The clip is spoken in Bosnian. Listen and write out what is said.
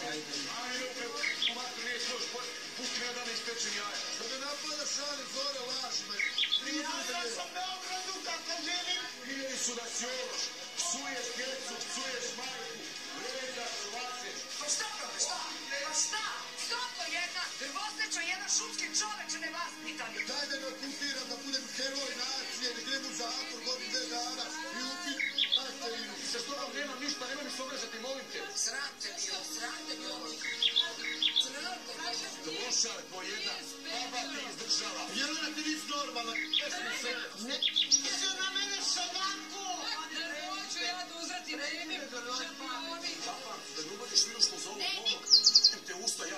Ajde, umakno nije svoj šport, pusti me da ne ispečem jaja. Da ne napada šale, zore, lažima. Ja sam Beogradu kako živim. Vidjeli su da si ološ, psuješ djecu, psuješ majku, vređaš, lažeš. Pa šta to, šta? Pa šta? Stopo jedna, drvoseča, jedan šumski čoveče nevaspitani. Daj da me okupiram, da budem heroj nacije, da idem u zatvor godinu 2 dana i upit materinu. Sa što vam nemam ništa, nemoj mi se obraćati, molim te. Sram te bilo. Loša je po jedna, baba ti izdržava. Jer ona ti nisi normalna. Ne na mene šaljanku! Hoću ja da uzratim, ne vidim šampioni. Da ne ubadiš minus što zovu, te usta,